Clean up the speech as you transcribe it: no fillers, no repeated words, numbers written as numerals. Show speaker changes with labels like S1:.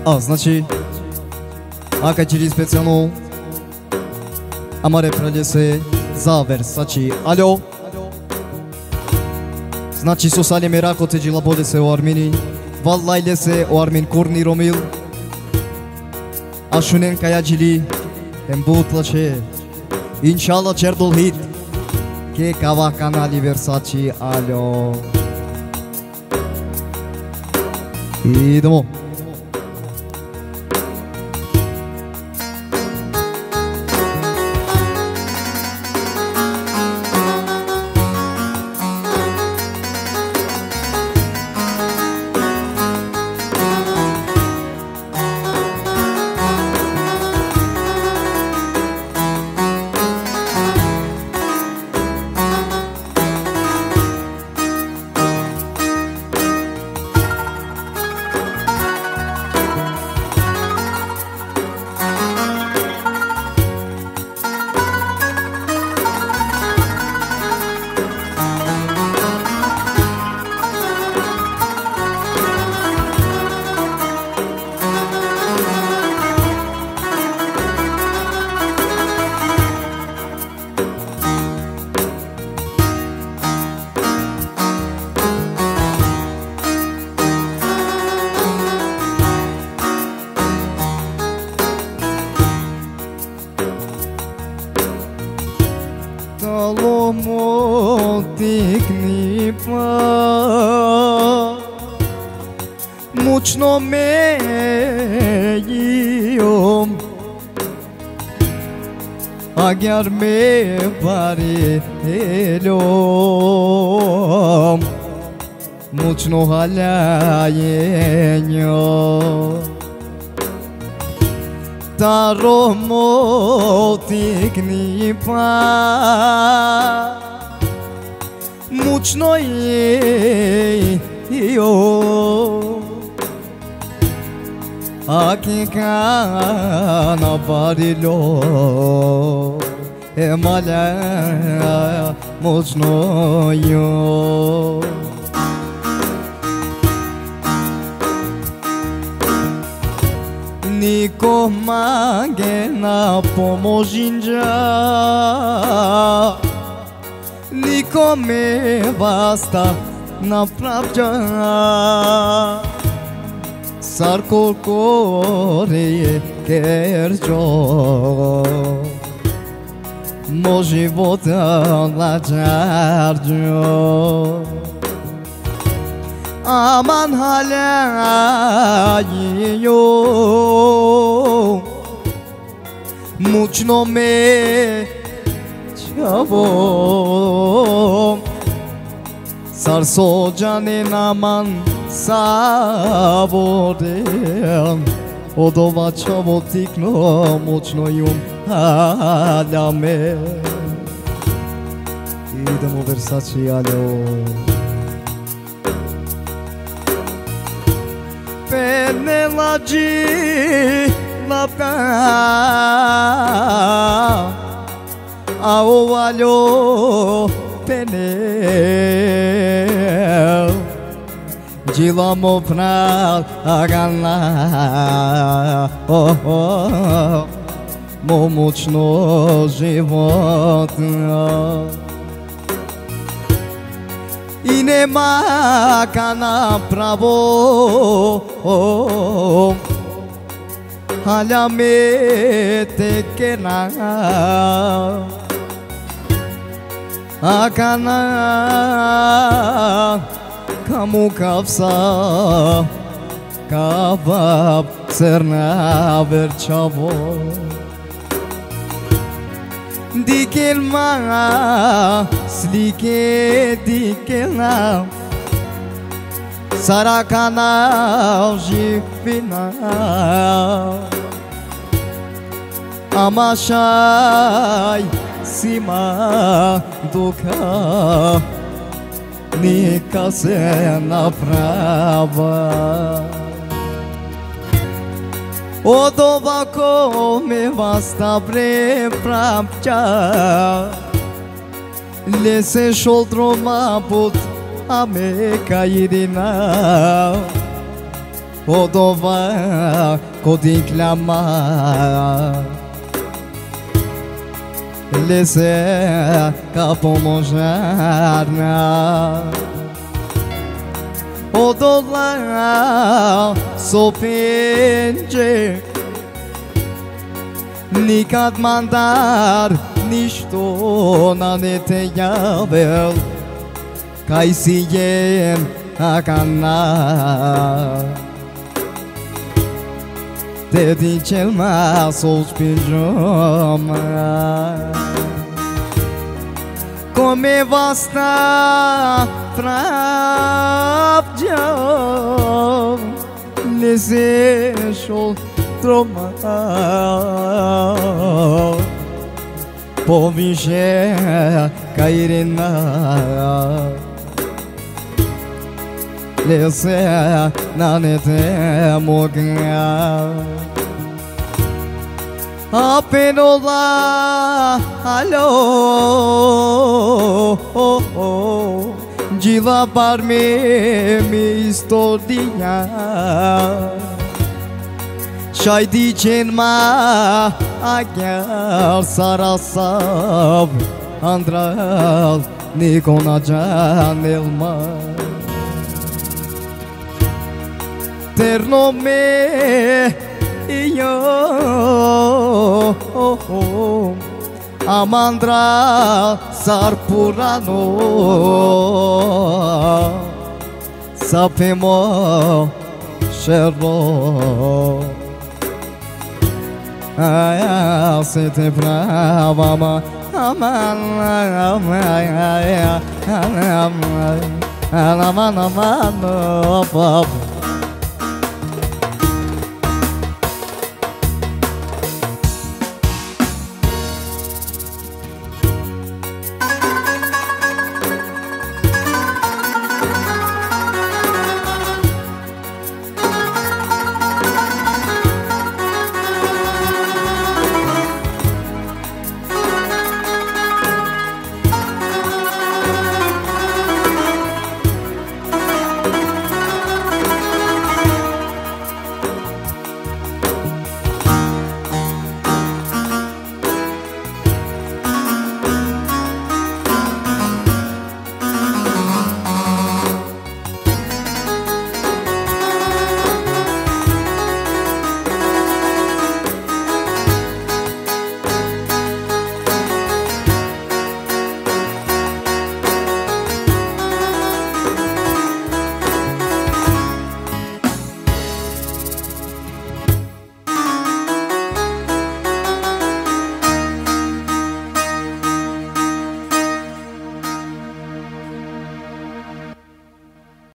S1: Значи, ака через специално Амаре прелесе за Версачи. Алло. Значи сосали мерако те джила боде се о Армини. Валлайле се о Армин Курни Ромил. Ашунен кая джили ембутлаче. Иншалла чердол хит. Ке кава канали Версачи. Алло. Идемо. Мучно мејом Агар ме парелом Мучно халајењо Таро мотикни па Мучно јо Aki kana barilo Emala muznoyo Niko mange na pomožinja Niko me basta na pravđa Sarko kore kerđo Mo života lađarđo Aman halajio Mučno me čavo Sarso cane naman Saborem Odova čavo tikno Moćno jum haljame Idemo Versace aljo Pene lađi Lapka Ao aljo Pene Джиламо прал агана Момучно животно И нема кана право Халя ме текена Акана Kamu kavsa Kavab Serna verčavo Dikelma Slike dikelna Sarakana Živina Amašaj Sima Duka Neka se naprava Od ovako me basta prepravča Le se šoldro maput a me cairina odova codiclama Lese capomojarna Odola sopince Nikad mandar ništo na ne te javel Kaj si jem akana Te dice ma sospingioma Come vasta frapgiam Nesešo troma Poviše kairina Lese na nete moga Apenola alo Jiva parme mi stodia Shai dicen ma agyar sarasab Andral nikona janelma Terno me io Amandra sarpurano Sapemo scerro Se te brava ma la mano